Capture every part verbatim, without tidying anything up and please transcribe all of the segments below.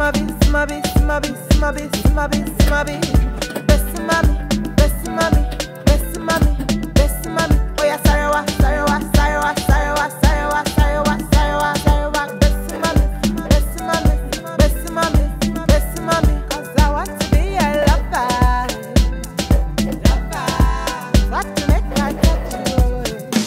Simabi, Simabi, Simabi, Simabi, Simabi, Simabi. Best Simabi, Best Simabi, Best Simabi, Best Simabi. Oh yeah, Sarewa, Sarewa, Sarewa, Sarewa, Sarewa, Sarewa, Sarewa, Sarewa. Best Simabi, Best Simabi, Best Simabi, Best Simabi. 'Cause I want to be your lover, lover. Want to make my touch you.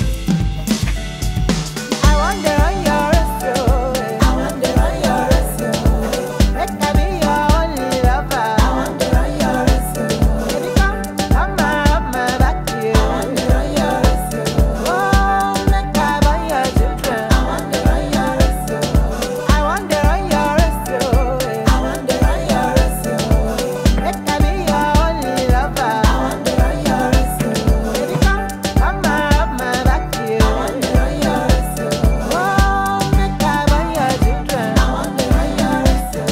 I wonder on your rescue. I wonder on your rescue. Make I be your only lover. I wonder on your rescue. Baby, come, come on my back here. I wonder on your rescue. Oh, make I buy your children. I wonder on your rescue. I wonder on your rescue. I wonder on your rescue. Make I be your only lover. I wonder on your rescue. Baby, come, come on my back here. I wonder on your rescue. Oh, make I buy your children. I wonder on your rescue.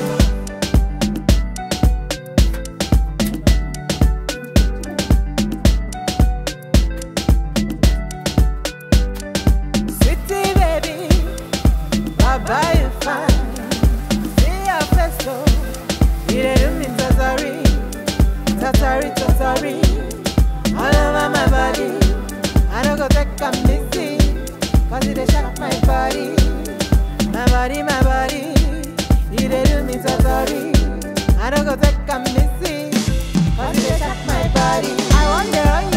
Sweetie baby, baba you fine. See your face so, you dey do me totally, totally, totally. All over my body, I don't go take a missy, 'cause you dey shock my body, my body, my body. You dey do me totally, I don't go take a missy, 'cause you dey shock my body. I wonder on